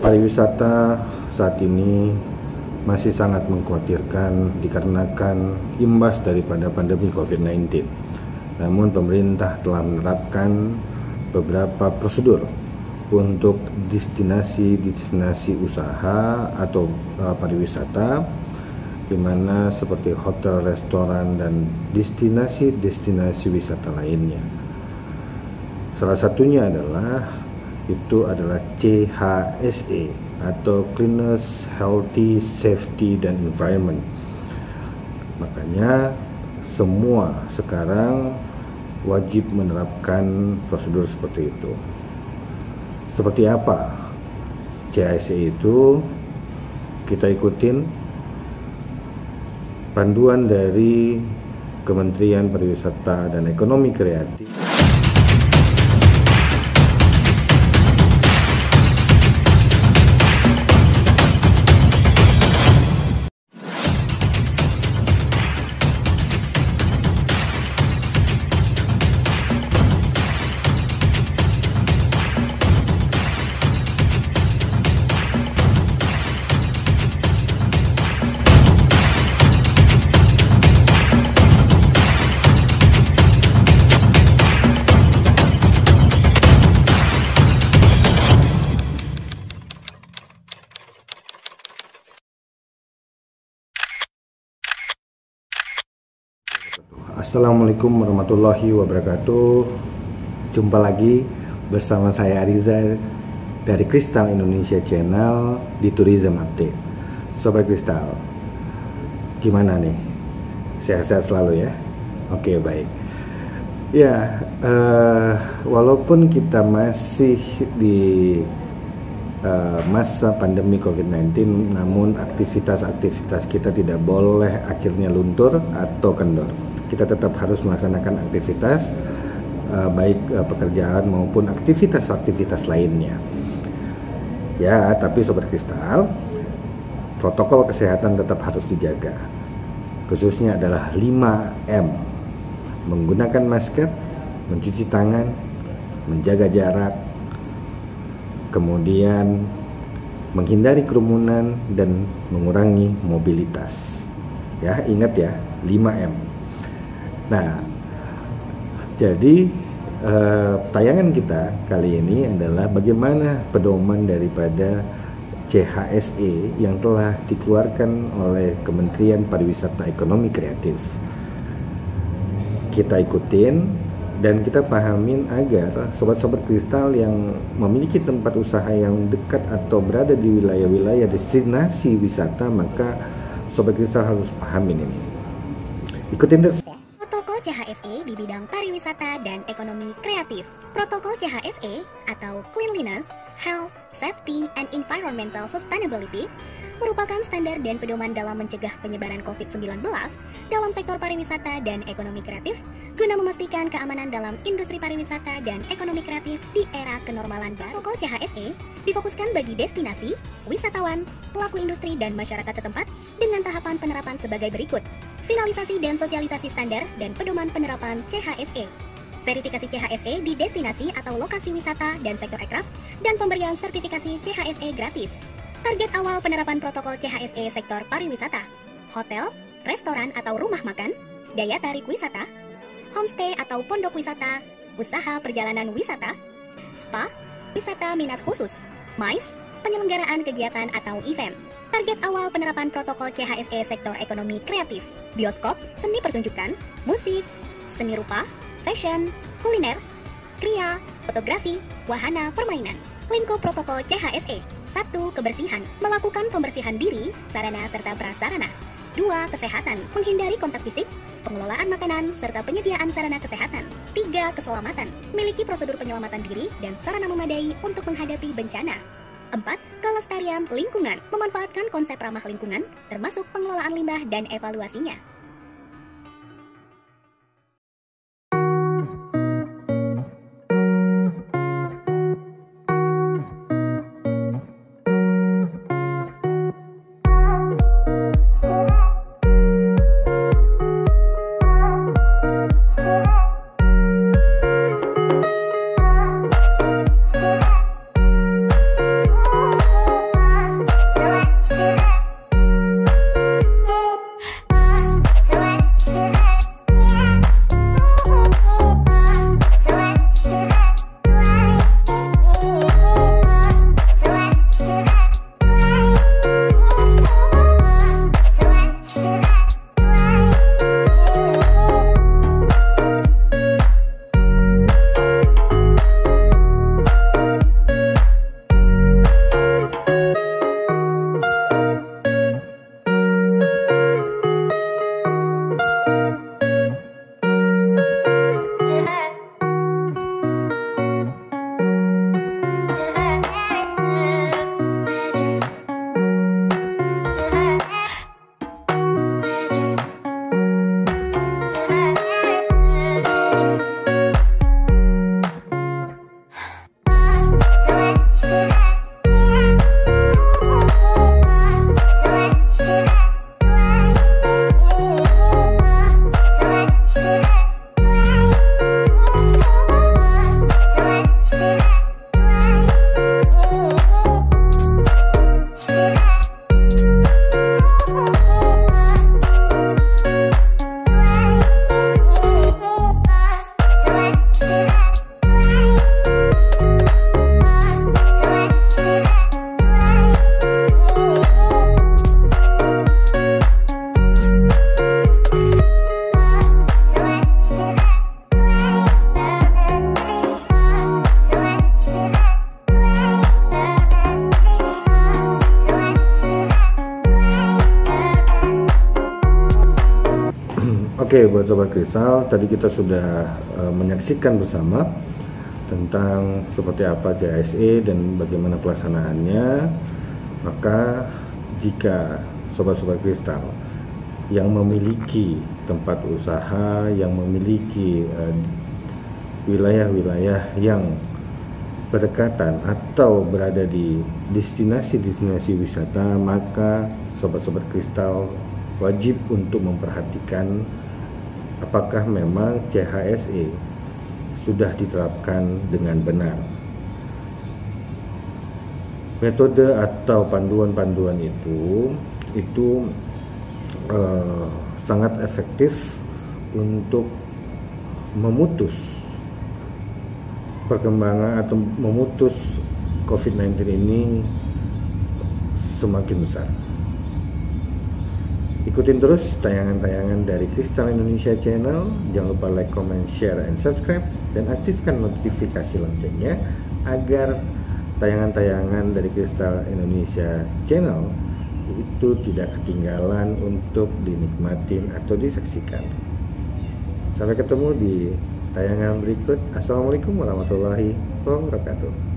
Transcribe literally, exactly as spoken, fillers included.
Pariwisata saat ini masih sangat mengkhawatirkan dikarenakan imbas daripada pandemi covid sembilan belas. Namun pemerintah telah menerapkan beberapa prosedur untuk destinasi-destinasi usaha atau uh, pariwisata, di mana seperti hotel, restoran, dan destinasi-destinasi wisata lainnya. Salah satunya adalah itu adalah C H S E atau Cleanliness, Healthy, Safety, dan Environment. Makanya semua sekarang wajib menerapkan prosedur seperti itu. Seperti apa C H S E itu? Kita ikutin panduan dari Kementerian Pariwisata dan Ekonomi Kreatif. Assalamualaikum warahmatullahi wabarakatuh. Jumpa lagi bersama saya Ariza dari Kristal Indonesia Channel di Tourism Update. Sobat Kristal, gimana nih? Sehat-sehat selalu ya? Oke, baik. Ya, uh, walaupun kita masih di uh, masa pandemi covid sembilan belas, namun aktivitas-aktivitas kita tidak boleh akhirnya luntur atau kendor. Kita tetap harus melaksanakan aktivitas uh, baik uh, pekerjaan maupun aktivitas-aktivitas lainnya. Ya, tapi Sobat Kristal, protokol kesehatan tetap harus dijaga. Khususnya adalah lima M. Menggunakan masker, mencuci tangan, menjaga jarak, kemudian menghindari kerumunan dan mengurangi mobilitas. Ya, ingat ya, lima M. Nah, jadi eh, tayangan kita kali ini adalah bagaimana pedoman daripada C H S E yang telah dikeluarkan oleh Kementerian Pariwisata Ekonomi Kreatif. Kita ikutin dan kita pahamin agar sobat-sobat Kristal yang memiliki tempat usaha yang dekat atau berada di wilayah-wilayah destinasi wisata, maka sobat Kristal harus pahamin ini. Ikutin terus. C H S E di bidang pariwisata dan ekonomi kreatif. Protokol C H S E atau Cleanliness, Health, Safety, and Environmental Sustainability merupakan standar dan pedoman dalam mencegah penyebaran covid sembilan belas dalam sektor pariwisata dan ekonomi kreatif guna memastikan keamanan dalam industri pariwisata dan ekonomi kreatif di era kenormalan baru. Protokol C H S E difokuskan bagi destinasi, wisatawan, pelaku industri, dan masyarakat setempat dengan tahapan penerapan sebagai berikut. Finalisasi dan sosialisasi standar dan pedoman penerapan C H S E. Verifikasi C H S E di destinasi atau lokasi wisata dan sektor aircraft, dan pemberian sertifikasi C H S E gratis. Target awal penerapan protokol C H S E sektor pariwisata: hotel, restoran atau rumah makan, daya tarik wisata, homestay atau pondok wisata, usaha perjalanan wisata, spa, wisata minat khusus, MICE, penyelenggaraan kegiatan atau event. Target awal penerapan protokol C H S E sektor ekonomi kreatif: bioskop, seni pertunjukan, musik, seni rupa, fashion, kuliner, kria, fotografi, wahana permainan. Lingkup protokol C H S E: satu. Kebersihan, melakukan pembersihan diri, sarana serta prasarana. Dua. Kesehatan, menghindari kontak fisik, pengelolaan makanan, serta penyediaan sarana kesehatan. Tiga. Keselamatan, memiliki prosedur penyelamatan diri dan sarana memadai untuk menghadapi bencana. Empat. Kelestarian lingkungan, memanfaatkan konsep ramah lingkungan, termasuk pengelolaan limbah dan evaluasinya. Oke, buat Sobat Kristal, tadi kita sudah uh, menyaksikan bersama tentang seperti apa J H S E dan bagaimana pelaksanaannya. Maka jika Sobat-Sobat Kristal yang memiliki tempat usaha, yang memiliki uh, wilayah-wilayah yang berdekatan atau berada di destinasi-destinasi wisata, maka Sobat-Sobat Kristal wajib untuk memperhatikan apakah memang C H S E sudah diterapkan dengan benar. Metode atau panduan-panduan itu itu eh, sangat efektif untuk memutus perkembangan atau memutus covid sembilan belas ini semakin besar. Ikutin terus tayangan-tayangan dari Kristal Indonesia Channel. Jangan lupa like, comment, share, and subscribe, dan aktifkan notifikasi loncengnya agar tayangan-tayangan dari Kristal Indonesia Channel itu tidak ketinggalan untuk dinikmatin atau disaksikan. Sampai ketemu di tayangan berikut. Assalamualaikum warahmatullahi wabarakatuh.